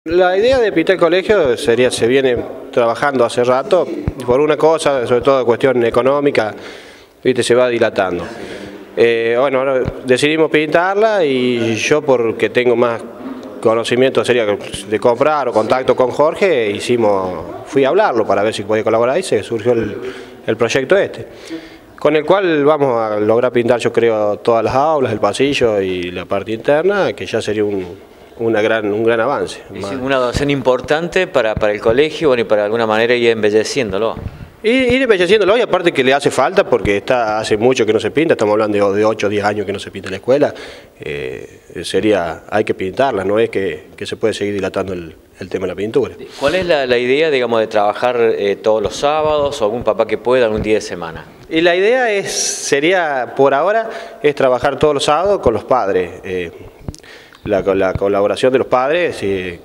La idea de pintar el colegio se viene trabajando hace rato, por una cosa, sobre todo cuestión económica, ¿viste? Se va dilatando. Bueno, ahora decidimos pintarla y yo, porque tengo más conocimiento sería de comprar o contacto con Jorge, fui a hablarlo para ver si podía colaborar y se surgió el proyecto este, con el cual vamos a lograr pintar, yo creo, todas las aulas, el pasillo y la parte interna, que ya sería un gran avance. Es una donación importante para el colegio, bueno, y para alguna manera ir embelleciéndolo. Ir embelleciéndolo, y aparte que le hace falta porque hace mucho que no se pinta, estamos hablando de 8 o 10 años que no se pinta en la escuela, hay que pintarla, no es que se puede seguir dilatando el tema de la pintura. ¿Cuál es la idea, digamos, de trabajar todos los sábados o algún papá que pueda algún día de semana? Y la idea sería, por ahora, es trabajar todos los sábados con los padres. La colaboración de los padres,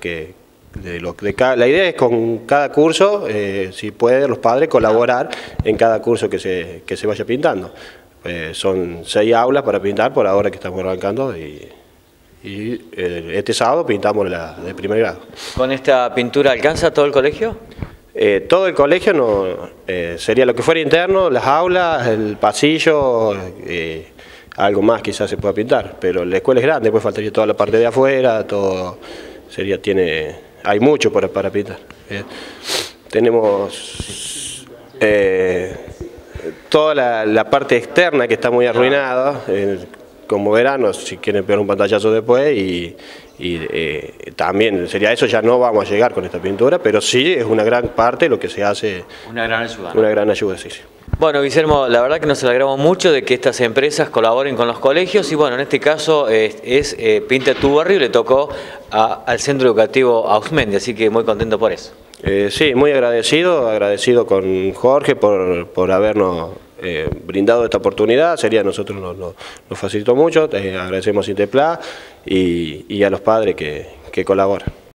la idea es con cada curso, si pueden los padres colaborar en cada curso que se vaya pintando. Son 6 aulas para pintar por ahora que estamos arrancando y este sábado pintamos la de primer grado. ¿Con esta pintura alcanza todo el colegio? Todo el colegio no, sería lo que fuera interno, las aulas, el pasillo, algo más quizás se pueda pintar, pero la escuela es grande, después faltaría toda la parte de afuera, hay mucho para pintar. Tenemos toda la parte externa que está muy arruinada, como verano, si quieren pegar un pantallazo después, también sería eso, ya no vamos a llegar con esta pintura, pero sí es una gran parte lo que se hace. Una gran ayuda, ¿no? Una gran ayuda, sí. Bueno, Guillermo, la verdad que nos alegramos mucho de que estas empresas colaboren con los colegios y bueno, en este caso Pinta tu Barrio, le tocó al Centro Educativo Auzmendi, así que muy contento por eso. Sí, muy agradecido con Jorge por habernos brindado esta oportunidad, nosotros nos facilitó mucho, agradecemos a Intepla y a los padres que colaboran.